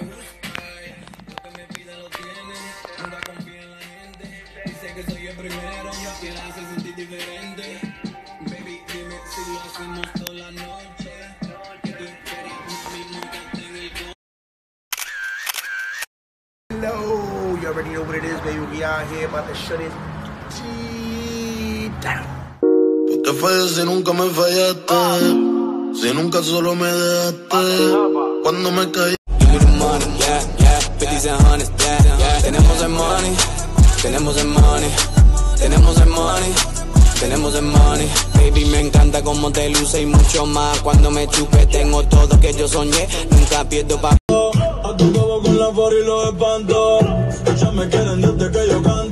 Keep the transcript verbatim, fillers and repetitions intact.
Lo que me pida lo tiene, nunca confía en la gente. Dice que soy el primero, que la hace sentir diferente. Baby, dime si lo hacemos toda la noche. Que tú esperas, mami, montarte en el coche. Hello, you already know what it is, baby. We out here about to shut it down. Tú te fallas si nunca me fallaste, si nunca solo me dejaste, cuando me caí. Money, yeah, yeah, fifties and hundreds, yeah, yeah. Tenemos el money, tenemos el money, tenemos el money, tenemos el money. Baby, me encanta cómo te luce y mucho más. Cuando me chupe tengo todo que yo soñé, nunca pierdo pa'. A tu cabo con la for y los espanto, ya me quieren desde que yo canto.